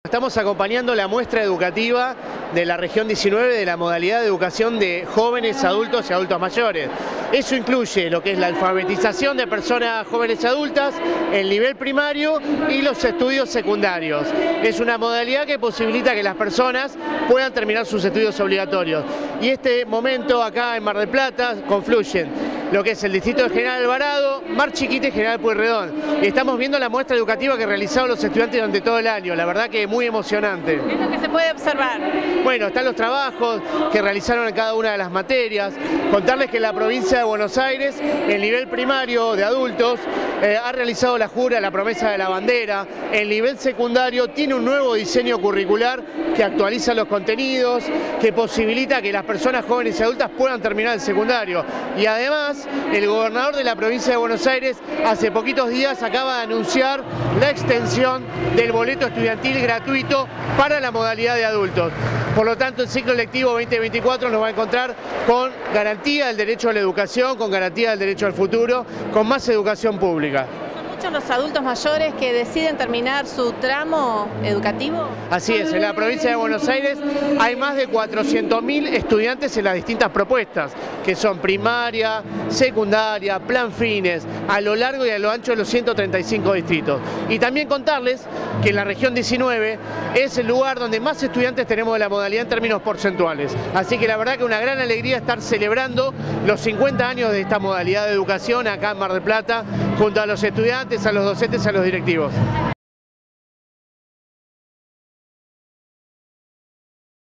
Estamos acompañando la muestra educativa de la región 19 de la modalidad de educación de jóvenes, adultos y adultos mayores. Eso incluye lo que es la alfabetización de personas jóvenes y adultas, el nivel primario y los estudios secundarios. Es una modalidad que posibilita que las personas puedan terminar sus estudios obligatorios. Y este momento acá en Mar del Plata confluyen lo que es el distrito de General Alvarado, Mar Chiquita y General Pueyrredón. Estamos viendo la muestra educativa que realizaron los estudiantes durante todo el año, la verdad que muy emocionante. ¿Qué es lo que se puede observar? Bueno, están los trabajos que realizaron en cada una de las materias. Contarles que en la provincia de Buenos Aires, el nivel primario de adultos ha realizado la jura, la promesa de la bandera. El nivel secundario tiene un nuevo diseño curricular que actualiza los contenidos, que posibilita que las personas jóvenes y adultas puedan terminar el secundario. Y además, el gobernador de la provincia de Buenos Aires hace poquitos días acaba de anunciar la extensión del boleto estudiantil gratuito para la modalidad de adultos. Por lo tanto, el ciclo lectivo 2024 nos va a encontrar con garantía del derecho a la educación, con garantía del derecho al futuro, con más educación pública. ¿Son muchos los adultos mayores que deciden terminar su tramo educativo? Así es, en la provincia de Buenos Aires hay más de 400.000 estudiantes en las distintas propuestas, que son primaria, secundaria, plan fines, a lo largo y a lo ancho de los 135 distritos. Y también contarles que en la región 19 es el lugar donde más estudiantes tenemos de la modalidad en términos porcentuales. Así que la verdad que una gran alegría estar celebrando los 50 años de esta modalidad de educación acá en Mar del Plata, junto a los estudiantes, a los docentes y a los directivos.